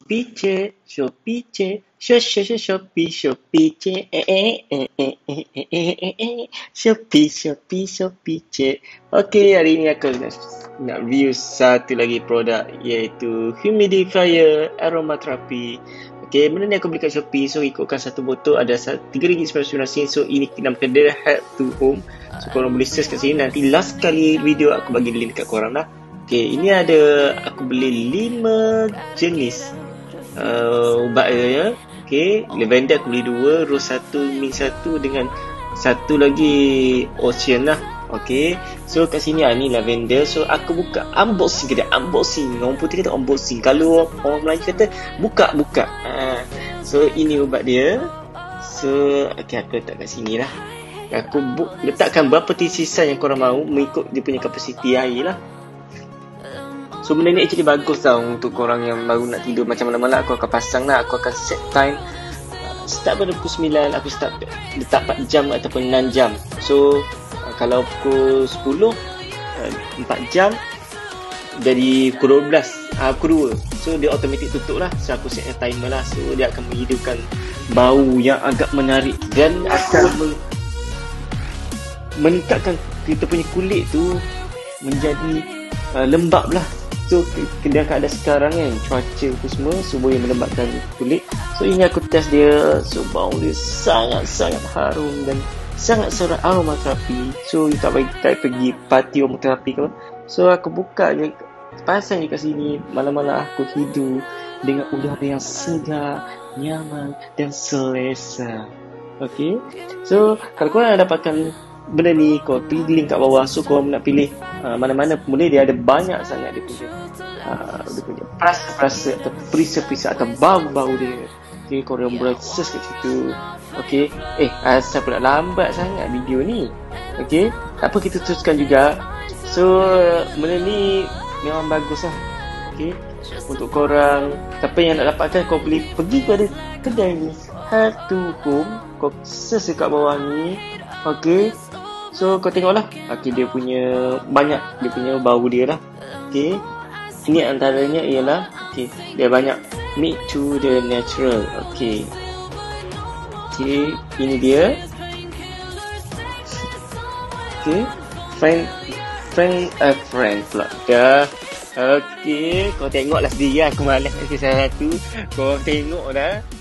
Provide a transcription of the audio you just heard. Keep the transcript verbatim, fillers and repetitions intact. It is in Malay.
Shopee ce, Shopee ce, Shopee Shopee Shopee ce, eh eh eh eh eh eh eh eh eh, Shopee Shopee Shopee ce. Okey, hari ni aku nak, nak review satu lagi produk iaitu humidifier aromatherapy. Okey, benda ni aku beli kat Shopee. So ikutkan satu botol ada tiga ringgit sembilan puluh sembilan sen. So ini dinamakan The Help to Home. So korang boleh search kat sini. Nanti last kali video aku bagi link kat korang dah. Okey, ini ada aku beli lima jenis uh, ubat dia ya. Okey, lavender aku beli dua, rose satu, mint satu dengan satu lagi ocean lah. Okey, so kat sini ah ni lavender. So aku buka unboxing kita, unboxing. Orang putih kata unboxing. Kalau orang Melayu kata buka buka. Uh, so ini ubat dia. So okey, aku letak kat sini lah. Aku bu- letakkan berapa tisisan yang korang mahu mengikut dia punya kapasiti air lah. So benda ni actually bagus tau untuk korang yang baru nak tidur macam malam-malam. Aku akan pasang lah, aku akan set time uh, start pada pukul sembilan, aku start letak empat jam ataupun enam jam. So uh, kalau pukul sepuluh uh, empat jam, jadi pukul dua belas, uh, pukul dua. So dia automatic tutup lah. So aku set timer lah. So dia akan menghidupkan bau yang agak menarik dan akan men- meningkatkan kita punya kulit tu menjadi uh, lembap lah. So kedua keadaan sekarang kan, cuaca tu semua, so boleh melembabkan kulit. So ini aku test dia. So bau dia sangat-sangat harum dan sangat serat aromaterapi. So you tak bagi tak pergi party aromaterapi ke. So aku buka je, pasang je kat sini. Malam-malam aku tidur dengan udara yang segar, nyaman dan selesa. Okay, so kalau korang nak dapatkan benda ni, kau pilih link kat bawah. So kau nak pilih uh, mana-mana pun boleh. Dia ada banyak sangat dia punya uh, dia punya perasa-perasa atau perisa-perisa atau bau-bau dia. Okay, korang boleh search kat situ. Okay, eh asal pula lambat sangat video ni. Okay, tak apa, kita teruskan juga. So benda ni memang bagus lah. Okay, untuk korang siapa yang nak dapatkan, kau boleh pergi kepada kedai ni, Help to Home. Kau search kat bawah ni. Okay, so kau tengoklah. Okay, dia punya banyak dia punya bau dia lah. Okay, ini antaranya ialah, okay, dia banyak Meet to the Natural. Okay, okay, ini dia. Okay, friend friend a uh, friend pula dah. Okay, kau tengoklah sendiri. Aku malas nak salah satu. Kau tengok dah.